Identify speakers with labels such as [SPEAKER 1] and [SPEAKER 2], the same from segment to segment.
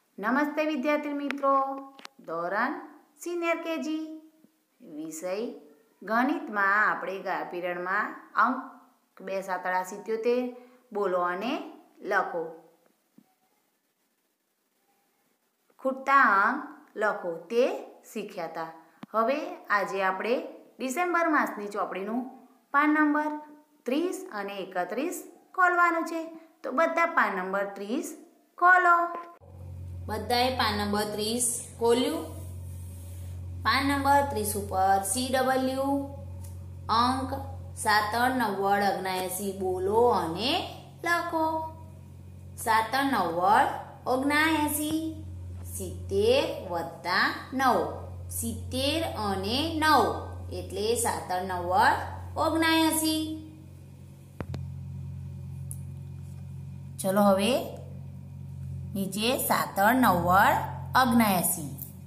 [SPEAKER 1] નમસ્તે વિદ્યાર્થી મિત્રો, ધોરણ સિનિયર કેજી વિષય ગણિતમાં આપણે પીરિયડમાં અંક 2 7 78 બોલો અને લખો. ખૂટતા અંક લખો તે શીખ્યા હતા. હવે આજે આપણે ડિસેમ્બર માસની ચોપડીનું પાન નંબર 30 અને 31 ખોલવાનું છે. તો બધા પાન નંબર 30 ખોલો. બધાએ પાન નંબર 30 ખોલ્યું. પાન નંબર 30 ઉપર CW અંક 7 9 79 બોલો અને લખો. 7 9 79 70 વત્તા 9 70 અને 9 એટલે 7 9 79. ચલો હવે નીચે 7 9 79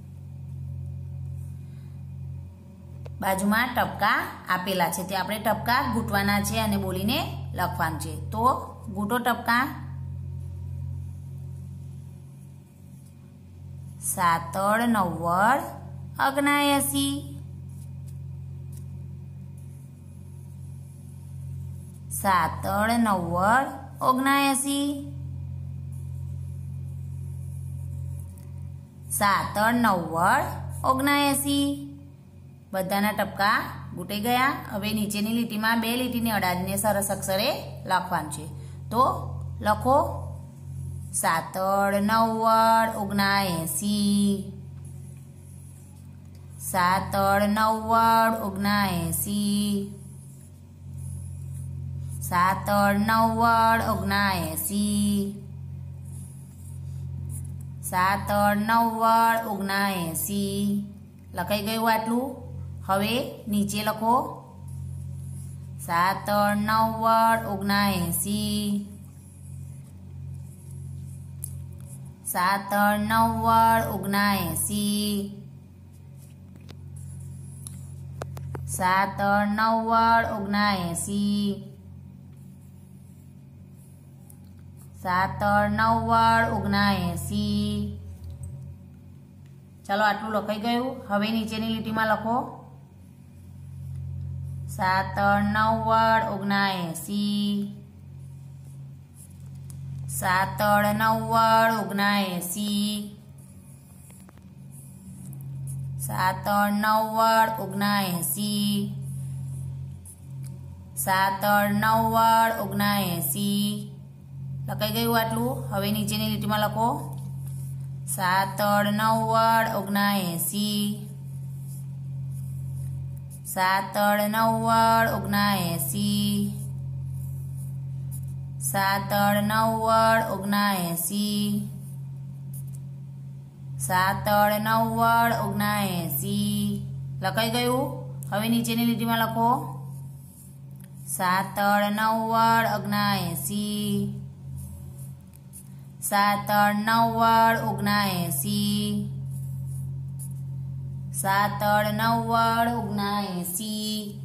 [SPEAKER 1] બાજુમાં ટપકા આપેલા છે તે આપણે ટપકા ઘૂંટવાના છે અને બોલીને લખવાનું છે. તો ઘૂંટો ટપકા. 7 9 79 7 9 79 7 9 79 બધાના ટપકા ઘૂંટાઈ ગયા. હવે નીચેની લીટીમાં બે લીટીની અડાડીને સરસ અક્ષરે લખવાનું છે. તો લખો 7 9 79 7 9 79 7 9 79 7 9 79 લખાઈ ગયું આટલું. હવે નીચે લખો 7 9 79 7 9 79 7 9 79 7 9 79 ચાલો આટલું લખાઈ ગયું. હવે નીચેની લીટીમાં લખો 7 9 79 7 9 79 7 9 79 7 9 79 લખાઈ ગયું આટલું. હવે નીચેની લીટીમાં લખો 7 9 79 7 9 79 7 9 79 7 9 79 લખાઈ ગયું. હવે નીચેની લીટીમાં લખો 7 9 79 7 9 79 7 9 79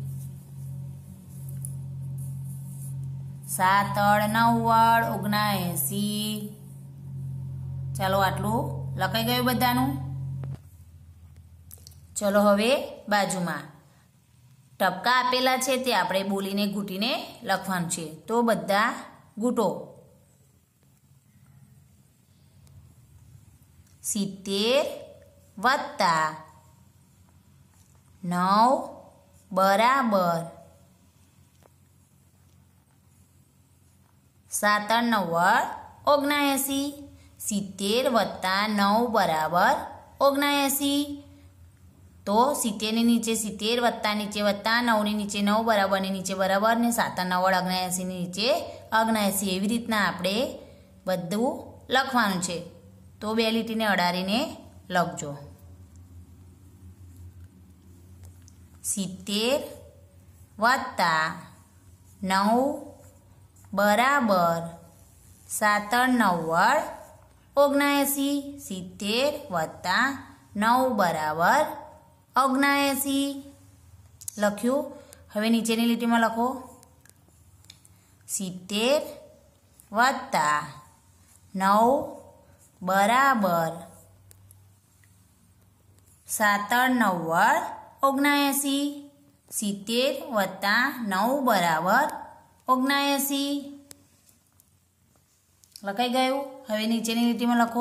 [SPEAKER 1] 7 9 79 ચાલો આટલું લખાઈ ગયું બધાનું. ચલો હવે બાજુમાં ટપકા આપેલા છે તે આપણે બોલીને ઘૂંટીને લખવાનું છે. તો બધા ઘૂંટો. 70 વત્તા 9 બરાબર 7 9 79 70 વત્તા 9 બરાબર 79. તો 70 ની નીચે 70 વત્તા નીચે વત્તા 9 ની નીચે 9 બરાબર ની નીચે બરાબર ને 7 9 79 ની નીચે 79 એવી રીતના આપણે બધું લખવાનું છે. તો બે લીટીને અડાડીને લખજો. 70 વત્તા 9 બરાબર 7 9 79 70 વત્તા 9 બરાબર 79 લખ્યું. હવે નીચેની લીટીમાં લખો 70 વત્તા 9 બરાબર 7 × 9 = 79 70 + 9 બરાબર 79 લખાઈ ગયું। હવે નીચેની લીટીમાં લખો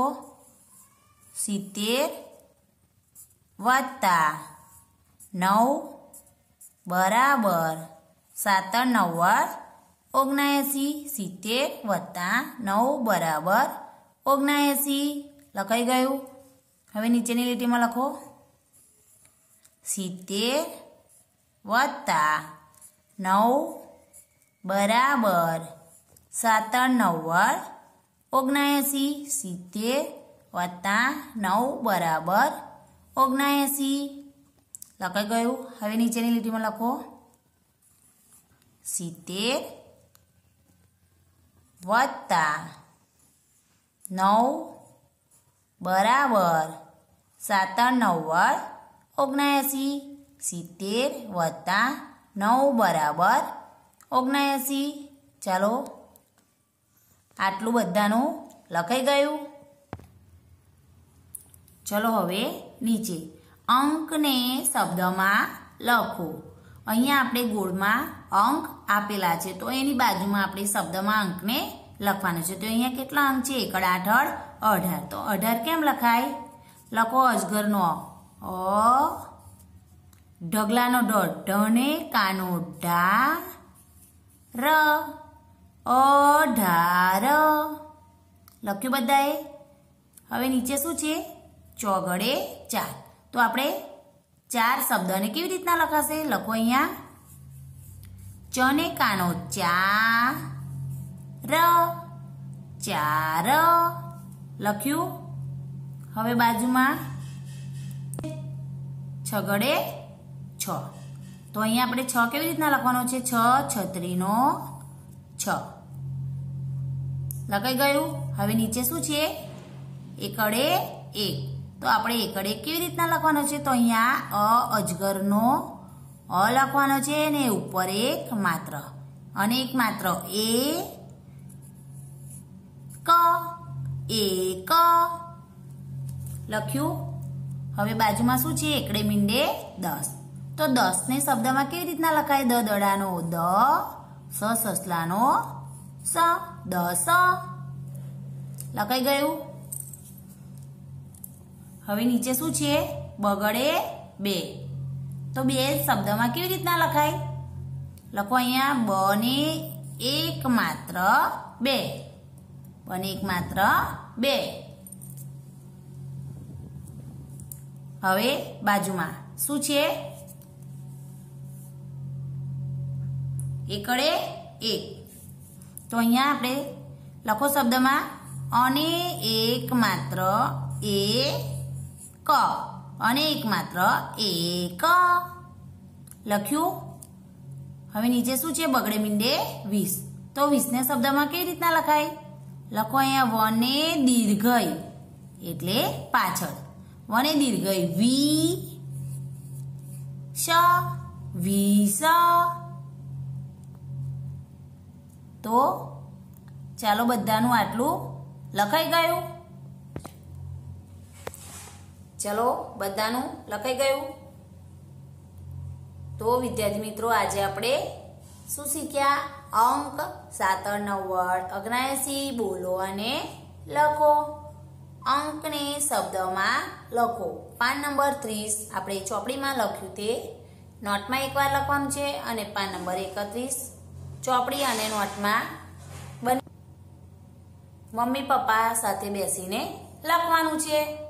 [SPEAKER 1] 70 + 9 બરાબર 7 × 9 = 79 70 + 9 બરાબર 79 લખાઈ ગયું। હવે નીચેની લીટીમાં લખો 70 + 9 બરાબર 7 × 9 = 79 70 + 9 બરાબર 79 લખાઈ ગયું। હવે નીચેની લીટીમાં લખો 70 + 9 બરાબર 7 × 9 = 79 70 + 9 બરાબર 79 ચાલો આટલું બધાનું લખાઈ ગયું। ચલો હવે નીચે અંકને શબ્દમાં લખો। અહીંયા આપણે ગોળમાં અંક આપેલા છે તો એની બાજુમાં આપણે શબ્દમાં અંકને લખવાનો છે। તો અહીંયા કેટલા અંક છે 1 8 18 તો 18 કેમ લખાય લખો અજગરનો અ ઢગલાનો ઢ ઢને કાનો ઢા ર 18 લખ્યું બધાએ। હવે નીચે શું છે ચોગડે 4 તો આપણે 4 શબ્દને કેવી રીતના લખાશે લખો અહીંયા ચને કાનો ચા ર 4 લખ્યું। હવે બાજુમાં છગડે 6 તો અહીંયા આપણે 6 કેવી રીતના લખવાનો છે 6 છત્રીનો 6 લખાઈ ગયું। હવે નીચે શું છે એકડે 1 તો આપણે એકડે કેવી રીતના લખવાનો છે તો અહીંયા અજગરનો અ લખવાનો છે ને ઉપર એક માત્ર અને એક માત્ર એ ક એક લખ્યું। હવે બાજુમાં શું છે એકડે મીંડે 10 તો 10 ને શબ્દમાં કેવી રીતના લખાય દ દડાનો દ સ સસલાનો સ 10 લખાઈ ગયું। હવે નીચે શું છે બગડે 2 તો 2 શબ્દમાં કેવી રીતના લખાય લખો અહીંયા બ ને એક માત્ર 2 બને એક માત્ર 2 હવે બાજુમાં શું છે એકડે 1 તો અહીંયા આપણે લખો શબ્દમાં અને એક માત્ર એક અને એક માત્ર એક લખ્યું। હવે નીચે શું છે બગડે મીંડે 20 તો 20 ને શબ્દમાં કેવી રીતના લખાય લખો અહીંયા વને દીર્ઘઈ એટલે પાછળ વને દીર્ઘઈ વી શ 20 તો ચાલો બધાનું આટલું લખાઈ ગયું। ચલો બધાનું લખાઈ ગયું। તો વિદ્યાર્થી મિત્રો આજે આપણે શું શીખ્યા અંક 7 9 79 બોલો અને લખો। અંકને શબ્દમાં લખો। પાન નંબર 30 આપણે ચોપડીમાં લખ્યું તે નોટમાં એકવાર લખવાનું છે અને પાન નંબર 31 ચોપડી અને નોટમાં મમ્મી પપ્પા સાથે બેસીને લખવાનું છે।